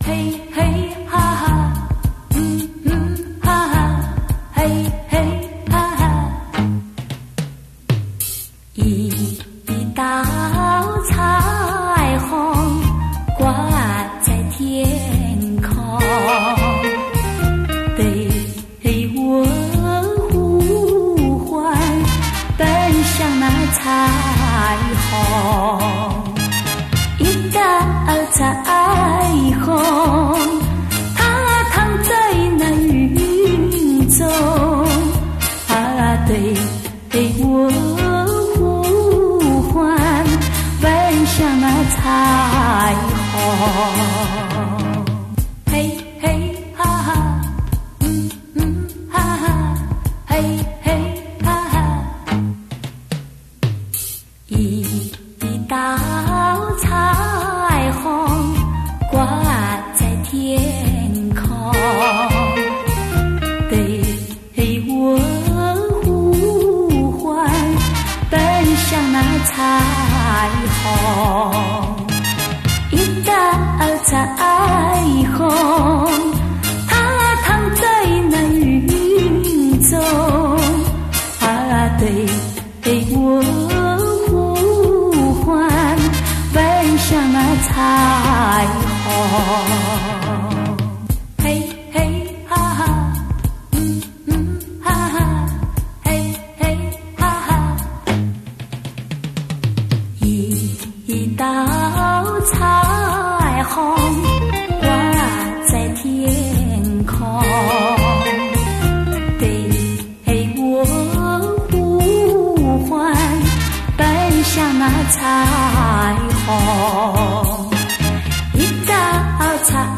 嘿嘿哈哈，哈哈，嘿嘿哈哈，一道彩虹挂在天空，对我呼唤，奔向那彩虹。一道彩虹，它躺在那云中，对我呼唤，奔向那彩虹。嘿嘿哈哈，哈哈，嘿嘿哈哈，一道彩虹挂在天空，对我呼唤，奔向那彩虹。一道彩虹，它躺在那云中，对我呼唤，奔向那彩虹。嘿嘿哈哈，哈哈，嘿嘿哈哈，一道彩虹挂在天空，对我呼唤，奔向那彩虹。一道彩